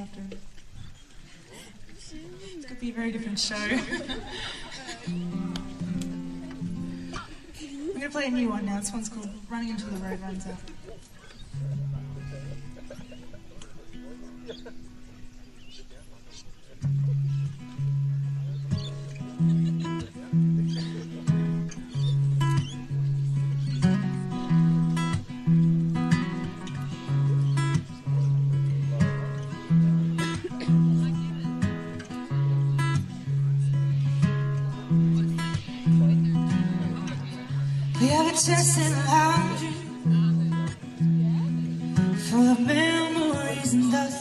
after. It could be a very different show. We're going to play a new one now. This one's called Running Until the Road Runs Out. We have a chest in a laundry full of memories and dust.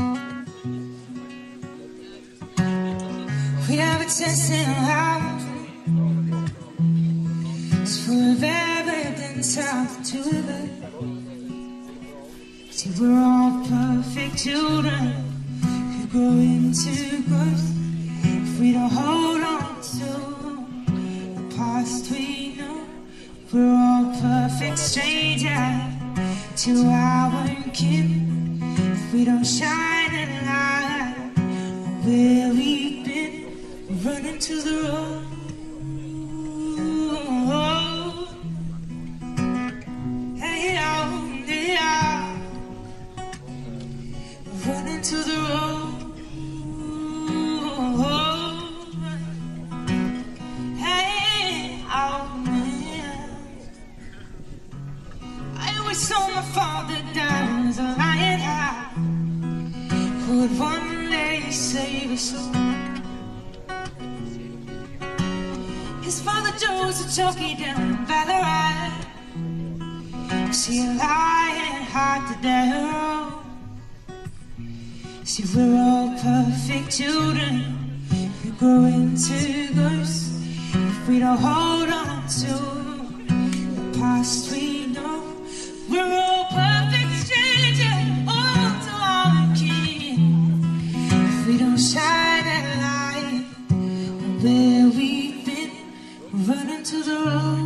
We have a chest in a laundry, it's full of everything, something to it. See, we're all perfect children who grow into growth if we don't hold on to the past we know. We're all perfect strangers to our kin if we don't shine a light on where we've been. We're running to the road. Hey, oh, hey, oh. We're running to the road. Hey, oh. I saw my father down as a lion high, who would one day save us all. His father Joe's a jockey down in Ballarat. See a lion hard to die. See, we're all perfect children who grow into ghosts if we don't hold on to the past we know. We're all perfect strangers, all to our kin if we don't shine a light on where we've been. We're running to the road.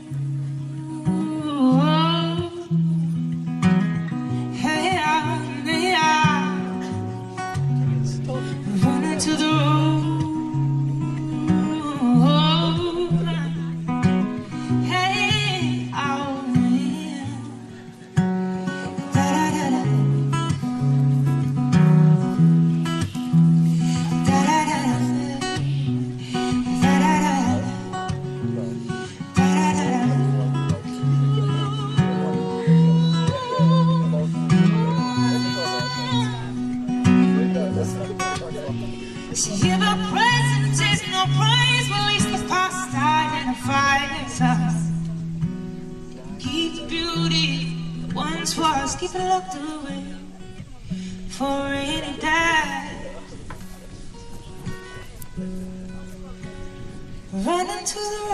Hey, hey, we're running to the road. See, if our present is no praise, well, at least the past identifies us. Keep the beauty that once was, keep it locked away for a rainy day. Running to the